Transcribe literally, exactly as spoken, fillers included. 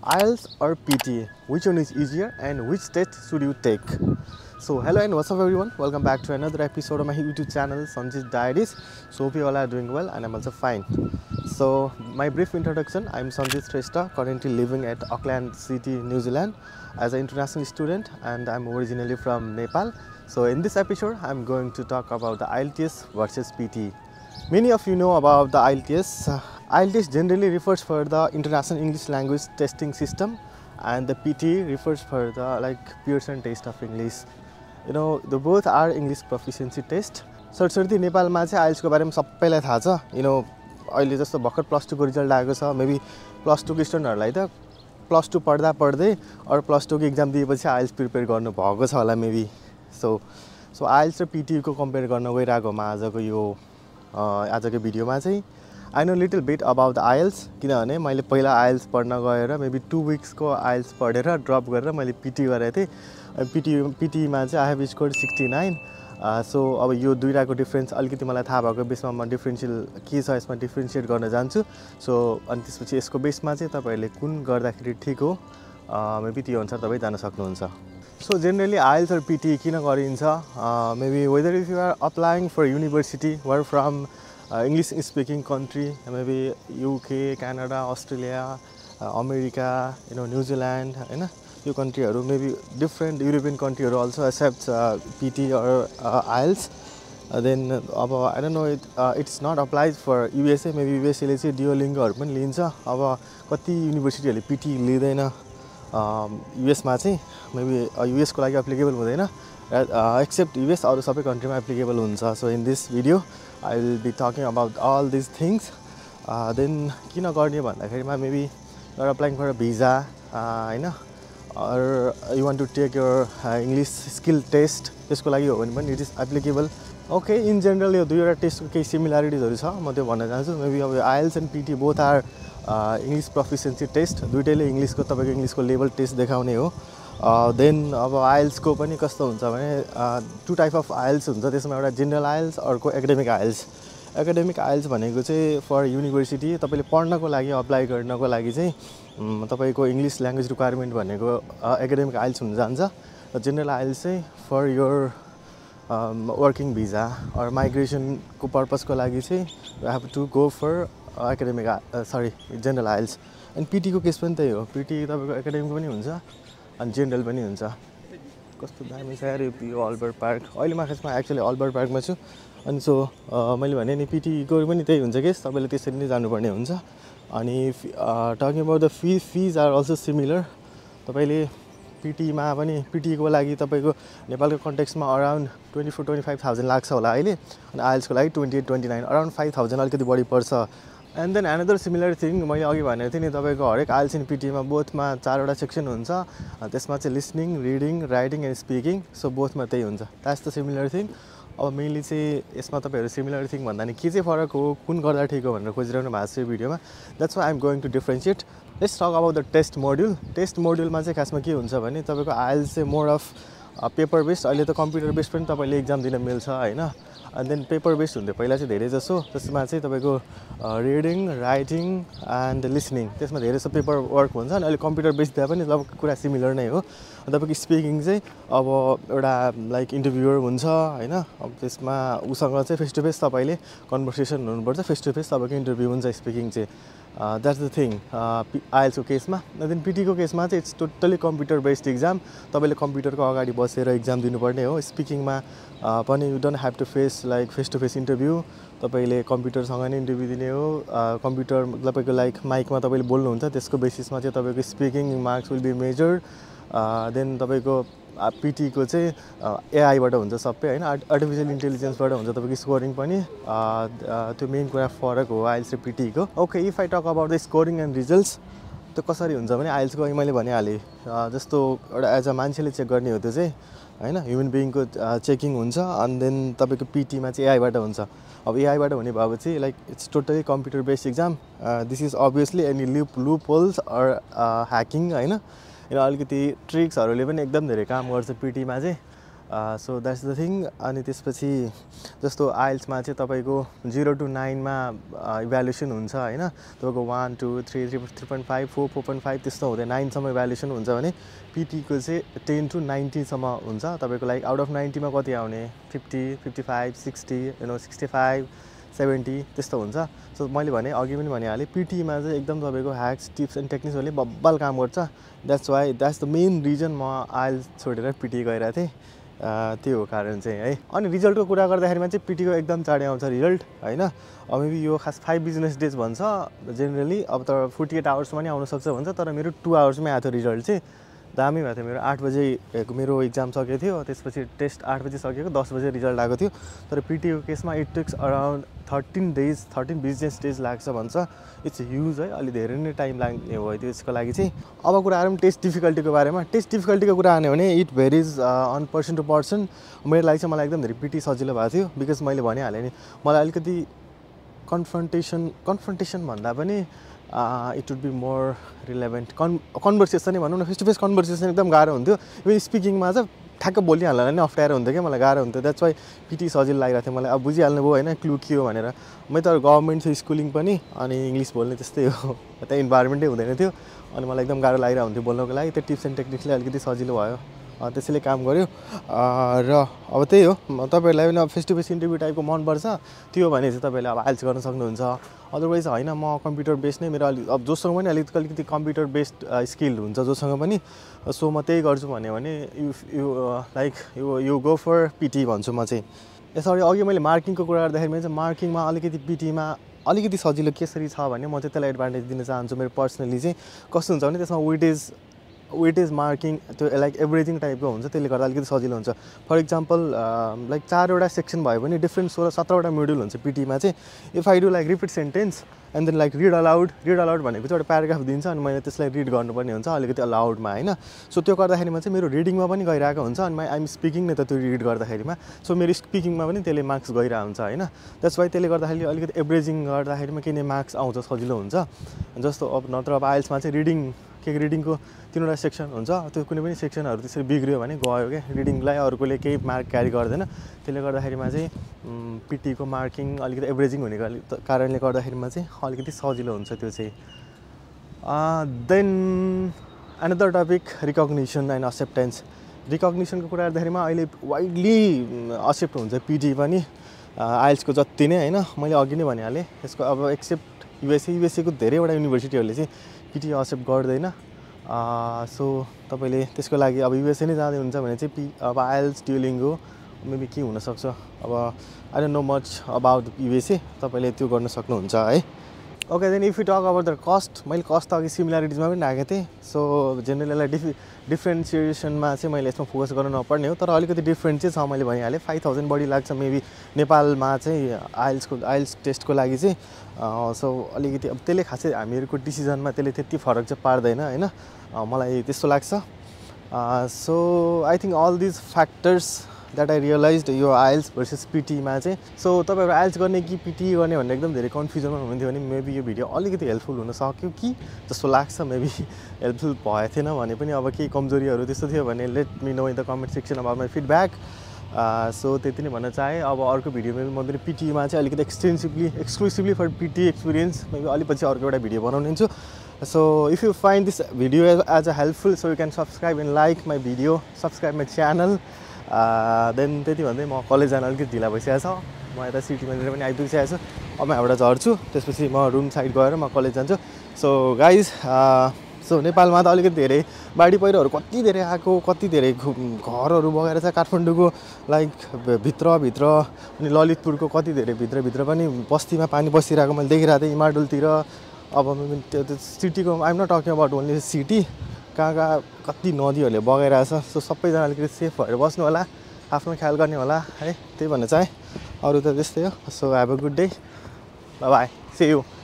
I E L T S or P T, which one is easier and which test should you take? So hello and what's up everyone, welcome back to another episode of my YouTube channel Sanjit Diaries. So hope you all are doing well and I'm also fine. So my brief introduction, I'm Sanjit Shrestha, currently living at Auckland City, New Zealand as an international student, and I'm originally from Nepal. So in this episode I'm going to talk about the I E L T S versus P T. Many of you know about the I E L T S. Uh, I E L T S generally refers for the International English Language Testing System, and the P T refers for the like Pearson Test of English. You know, the both are English proficiency test. सरसर्ती नेपालमा चाहिँ IELTS को बारेमा सबैलाई थाहा छ. You know, अहिले जस्तो भर्खर प्लस टू को रिजल्ट आएको छ. मेबी प्लस टू को स्टुडेन्टहरुलाई त प्लस टू पढ्दा पढ्दै अर प्लस टू को एक्जाम दिएपछि आइएल्स प्रिपेयर गर्नु भएको छ होला मेबी. सो सो आइएल्स र पीटी को कम्पेयर गर्न गइराकोमा आजको यो आजको भिडियोमा चाहिँ I know little bit about the I E L T S किनभने मैले पहिला I E L T S पढ्न गएर मेबी टू वीक्स को I E L T S पढेर ड्रप गरेर मैले पीटी गरेको थिएँ. पीटी पीटी मा चाहिँ I have scored sixty nine. So अब यो दुईटाको डिफरेन्स अलिकति मलाई थाहा भएको बेसमा म डिफरेन्शियल के छ यसमा डिफरेन्शिएट गर्न जान्छु. सो अनि त्यसपछि यसको बेसमा चाहिँ तपाईहरुले कुन गर्दाखेरि ठीक हो मेबी त्यो अनुसार तपाई जान सक्नुहुन्छ. So generally I E L T S or P T किन गरिन्छ, maybe whether if you are applying for university or from uh, English speaking country, maybe U K, Canada, Australia, uh, America, you know, New Zealand, you know, यो countryहरु maybe different European countryहरु also accept uh, P T or uh, I E L T S. Uh, then अब I don't know it uh, it's not applied for U S A, maybe U S A ले चाहिँ Duolingo हरु पनि लिन्छ. अब कति युनिभर्सिटीहरुले P T लिदैन. युएस मा चाहिँ मेबी युएस को लागि एप्लिकेबल हुँदैन, एक्सेप्ट युएस अरु सबै कन्ट्रीमा एप्लिकेबल हुन्छ. So in this video I will be talking about all this things. Then किन गर्ने भन्दाखेरिमा maybe you are applying for a visa हैन, or you want to take your English skill test, त्यसको लागि हो भने पनि it is applicable. Okay, in general यो दुईवटा टेस्टको केही सिमिल्यारिटिजहरु छ, म त्यो भन्न चाहन्छु. मेबी अब I E L T S and PT both are English proficiency test, दुईटैले इङ्ग्लिसको तपाईको इङ्ग्लिसको लेभल टेस्ट देखाउने हो. देन अब I E L T S को पनि कस्तो हुन्छ भने two type of I E L T S हुन्छ. त्यसमा एउटा general I E L T S, अर्को academic I E L T S. Academic I E L T S भनेको चाहिँ फर युनिभर्सिटी तपाईले पढ्नको लागि अप्लाई गर्नको लागि चाहिँ तपाईको इङ्ग्लिस ल्याङ्ग्वेज रिक्वायरमेन्ट भनेको academic I E L T S हुन जान्छ. र general I E L T S चाहिँ for your working visa or माइग्रेसनको पर्पसको लागि चाहिँ you have to go for academic sorry general I E L T S. अनि पीटी को केस पनि त्यही हो. पीटी तपाईको एकाडेमिक पनि हुन्छ अनि जेनरल पनि हुन्छ. कस्तो दामी छ यार यो अल्बर्ट पार्क. अहिले म खासमा एक्चुअली अल्बर्ट पार्कमा छु. अनि सो मैले भने नि पीटी को पनि त्यही हुन्छ केस, तपाईले त्यसरी नै जानुपर्ने हुन्छ. अनि talking about the fee fees are also similar. तपाईले पीटी मा पनि पीटी को लागि तपाईको नेपालको कन्टेक्स्टमा around twenty four twenty five thousand लाग्छ होला अहिले. अनि I E L T S को लागि twenty eight twenty nine around five thousand अलिकति बढी पर्छ. And then another similar thing मैले अघि भनेको थिएँ नि, तपाईँको हरेक I E L T S and पीटीमा बोथमा चारवटा सेक्सन हुन्छ. त्यसमा चाहिँ listening, reading, writing and speaking. So बोथमा त्यही हुन्छ. That's the similar thing. अब मेनली चाहिँ यसमा तपाईँहरू सिमिलर थिङ भन्दा नि के चाहिँ फरक हो, कुन गर्दा ठिक हो भनेर खोजिरहनु भएको छ यो भिडियोमा. That's why I am going to differentiate. Let's talk about the test module. Test मोड्युलमा चाहिँ खासमा के हुन्छ भने तपाईँको I E L T S चाहिँ मोर अफ पेपर बेस्ड. अहिले त कम्प्युटर बेस्ड पनि तपाईँले एक्जाम दिन मिल्छ हैन. अनि देन पेपर बेस्ड हुन्थ्यो पहिला चाहिँ धेरै जसो. त्यसमा चाहिँ तपाईँको रिडिङ, राइटिङ एन्ड लिसनिङ, त्यसमा धेरै जसो पेपर वर्क हुन्छ. अनि अहिले कम्प्युटर बेस्ड दिँदा पनि लगभग कुरा सिमिलर नै हो. तपाईँको स्पिकिङ चाहिँ अब एउटा लाइक इन्टरभ्युअर हुन्छ हैन. अब त्यसमा उसँग चाहिँ फेस टु फेस तपाईँले कन्भर्सेसन हुनुपर्छ. फेस टु फेस तपाईँको इन्टरभ्यू हुन्छ स्पिकिङ चाहिँ. That's the thing I E L T S को केसमा. देन पीटी को केसमा चाहिँ it's totally computer based exam. तपाईँले कम्प्युटरको अगाडि बसेर एक्जाम दिनुपर्ने हो. स्पिकिङमा पनि you don't have to face like face to face interview. तपाईँले कम्प्युटरसँग नै इन्टरभ्यू दिने हो. कम्प्युटर तपाईँको लाइक माइकमा तपाईँले बोल्नुहुन्छ, त्यसको बेसिसमा चाहिँ तपाईँको speaking marks will be measured. देन तपाईँको पीटी को चाहिँ एआईबाट हुन्छ सबै हैन, आर्टिफिसियल इन्टेलिजेन्सबाट हुन्छ तपाईँको स्कोरिङ पनि. त्यो मेन कुरा फरक हो I E L T S र पीटी को. Okay, if I talk about the scoring and results, त्यो कसरी हुन्छ भने I E L T S को मैले भनिहालेँ जस्तो एउटा एज अ मान्छेले चेक गर्ने हो त्यो चाहिँ हैन, ह्युमन बिइङको चेकिङ हुन्छ. अनि देन तपाईँको पीटीमा चाहिँ एआईबाट हुन्छ. अब एआईबाट हुने भएपछि like it's totally computer based exam. This is obviously any loop loopholes or hacking हैन. यो अलिकति ट्रिक्सहरूले पनि एकदम धेरै काम गर्छ पीटीमा चाहिँ. So that's the thing. अनि त्यसपछि जस्तो आइल्समा चाहिँ तपाईँको जिरो टु नाइनमा इभ्यालुएसन हुन्छ होइन, तपाईँको one two three three three point five four four point five त्यस्तो हुँदैन, नाइनसम्म इभ्यालुएसन हुन्छ भने पिटीको चाहिँ टेन टु नाइन्टीसम्म हुन्छ तपाईँको। लाइक आउट अफ नाइन्टीमा कति आउने, fifty fifty five sixty you know sixty five seventy त्यस्तो हुन्छ। सो मैले भने अघि पनि भनिहालेँ पिटीमा चाहिँ एकदम तपाईँको ह्याक्स टिप्स एन्ड टेक्निक्सहरूले बब्बल काम गर्छ। That's why that's the main reason म आइल्स छोडेर पिटी गइरहेको थिएँ, त्यो हो कारण चाहिँ है। अनि रिजल्टको कुरा गर्दाखेरिमा चाहिँ पिटीको एकदम चाँडै आउँछ रिजल्ट होइन। अब मेबी यो खास फाइभ बिजनेस डेज भन्छ जेनरली, अब त फोर्टी एट आवर्समा नि आउनसक्छ भन्छ, तर मेरो टु आवर्समै आएको थियो रिजल्ट चाहिँ, दामी भएको थियो। मेरो आठ बजे मेरो इक्जाम सकेको थियो, त्यसपछि टेस्ट आठ बजी सकेको, दस बजे रिजल्ट आएको थियो। तर पिटीको केसमा it takes around thirteen days thirteen business days लाग्छ भन्छ। इट्स ह्युज है, अलि धेरै नै टाइम लाग्ने भयो त्यसको लागि चाहिँ। अब कुरा गरौँ टेस्ट डिफिकल्टीको बारेमा। टेस्ट डिफिकल्टीको कुरा आने भने it varies on person to person. मेरो लागि चाहिँ मलाई एकदम धेरै पिटी सजिलो भएको थियो, बिकज मैले भनिहालेँ नि मलाई अलिकति कन्फ्रन्टेसन कन्फ्रन्टेसन भन्दा पनि it would be more relevant con conversation नै भनौँ न, फेस टु फेस कन्भर्सेसन एकदम गाह्रो हुन्थ्यो। इभन स्पिकिङमा चाहिँ ठ्याक्क बोलिहाल्न नै अप्ठ्यारो हुन्थ्यो क्या, मलाई गाह्रो हुन्थ्यो। द्याट्स वाइ पिटी सजिलो लागिरहेको थियो मलाई। अब बुझिहाल्नु भयो होइन क्लु के हो भनेर। मैले त गभर्मेन्ट छ स्कुलिङ पनि, अनि इङ्ग्लिस बोल्ने त्यस्तै हो, त्यहाँ इन्भाइरोमेन्टै हुँदैन थियो, अनि मलाई एकदम गाह्रो लागिरहेको हुन्थ्यो बोल्नको लागि। त्यो टिप्स एन्ड टेक्निक्सले अलिकति सजिलो भयो, त्यसैले काम गर्यो। र अब त्यही हो, तपाईँहरूलाई पनि अब फेस टु फेस इन्टरभ्यू टाइपको मनपर्छ त्यो भने चाहिँ तपाईँले अब आइल्स गर्न सक्नुहुन्छ। अदरवाइज होइन म कम्प्युटर बेस्ड नै, मेरो अलिक अब जोसँग पनि अलिकति अलिकति कम्प्युटर बेस्ड स्किल हुन्छ जोसँग पनि, सो म त्यही गर्छु भन्यो भने you you like you you go for PT भन्छु म चाहिँ। यसरी अघि मैले मार्किङको कुरा गर्दाखेरि चाहिँ मार्किङमा अलिकति पिटीमा अलिकति सजिलो कसरी छ भने म चाहिँ त्यसलाई एडभान्टेज दिन चाहन्छु। मेरो पर्सनली चाहिँ कस्तो हुन्छ भने त्यसमा वेटेज वेटेज मार्किङ त्यो लाइक एभ्रिथिङ टाइपको हुन्छ, त्यसले गर्दा अलिकति सजिलो हुन्छ। फर इक्जाम्पल लाइक चारवटा सेक्सन भयो भने डिफ्रेन्ट सोह्र सत्रवटा मोड्युल हुन्छ पिटीमा चाहिँ। If I do like repeat sentence and then like read aloud, read aloud भनेको चाहिँ एउटा प्याराग्राफ दिन्छ अनि मैले त्यसलाई रिड गर्नुपर्ने हुन्छ अलिकति अलाउडमा होइन। सो त्यो गर्दाखेरिमा चाहिँ मेरो रिडिङमा पनि गइरहेको हुन्छ, अनि आइ एम स्पिकिङ नै त त्यो रिड गर्दाखेरिमा, सो मेरो स्पिकिङमा पनि त्यसले मार्क्स गइरहेको हुन्छ होइन। द्याट्स वाइ त्यसले गर्दाखेरि अलिकति एभरेजिङ गर्दाखेरिमा किन मार्क्स आउँछ, सजिलो हुन्छ। जस्तो अब नत्र अब आइल्समा चाहिँ रिडिङ के रिडिङको तिनवटा सेक्सन हुन्छ, त्यो कुनै पनि सेक्सनहरू त्यसरी बिग्रियो भने गयो क्या, रिडिङलाई अरूकोले केही मार्क क्यारी गर्दैन। त्यसले गर्दाखेरिमा चाहिँ पिटीको मार्किङ अलिकति एभरेजिङ हुने कारणले गर्दाखेरिमा चाहिँ अलिकति सजिलो हुन्छ त्यो चाहिँ। Then another topic recognition and acceptance. रिकग्निसनको कुरा गर्दाखेरिमा अहिले वाइडली एक्सेप्ट हुन्छ पिटी पनि आइल्सको जति नै होइन। मैले अघि नै भनिहालेँ यसको अब एक्सेप्ट युएसए युएसएको धेरैवटा युनिभर्सिटीहरूले चाहिँ पिटी एक्सेप्ट गर्दैन। सो तपाईँले त्यसको लागि अब युएसए नै जाँदै हुन्छ भने चाहिँ पी अब आइल्स ड्युलिङ्गो मेबी के हुनसक्छ, अब I don't know much about USA, तपाईँले त्यो गर्न सक्नुहुन्छ है। Okay then if you talk about the cost, मैले कस्ट त अघि सिमिल्यारिटिजमा पनि राखेको थिएँ। सो जेनरली यसलाई डिफि डिफ्रेन्सिएसनमा चाहिँ मैले यसमा फोकस गर्नु नपर्ने हो, तर अलिकति डिफ्रेन्ट चाहिँ छ। मैले भनिहालेँ फाइभ थाउजन्ड बढी लाग्छ मेबी नेपालमा चाहिँ आइल्सको आइल्स टेस्टको लागि चाहिँ। सो अलिकति अब त्यसले खासै हामीहरूको डिसिजनमा त्यसले त्यति फरक चाहिँ पार्दैन होइन, मलाई त्यस्तो लाग्छ। So I think all these factors that I realized यो आइल्स भर्सेस पिटीमा चाहिँ। सो तपाईँहरू आइल्स गर्ने कि पिटी गर्ने भनेर एकदम धेरै कन्फ्युजनमा हुनुहुन्थ्यो भने मेबी यो भिडियो अलिकति हेल्पफुल हुन सक्यो कि जस्तो लाग्छ। मेबी हेल्पफुल भए थिएन भने पनि अब केही कमजोरीहरू त्यस्तो थियो भने let me know in the comment section about my feedback. So त्यति नै भन्न चाहेँ। अब अर्को भिडियोमा म पनि पिटीमा चाहिँ अलिकति extensively exclusively for PT experience maybe अलि पछि अर्को एउटा भिडियो बनाउने छु। So if you find this video as a helpful so you can subscribe and like my video, subscribe my channel. Then त्यति भन्दै म कलेज जान अलिकति ढिला भइसकेको छ, म यता सिटी मन्दिर पनि आइपुगिसकेको छु। अब म यहाँबाट झर्छु, त्यसपछि म रुम साइड गएर म कलेज जान्छु। सो गाइज सो नेपालमा त अलिकति धेरै बाढी पहिरोहरू कति धेरै आएको, कति धेरै घरहरू बगेर छ काठमाडौँको लाइक भित्रभित्र, अनि ललितपुरको कति धेरै भित्रभित्र पनि बस्तीमा पानी बसिरहेको मैले देखिरहेको थिएँ इमाडुलतिर। अब त्यो सिटीको I'm not talking about only city, कहाँ कहाँ कति नदीहरूले बगाइरहेछ। सो सबैजना अलिकति सेफ भएर बस्नु होला, आफ्नो ख्याल गर्ने होला है, त्यही भन्न चाहेँ। अरू त त्यस्तै हो। So have a good day, bye bye, see you.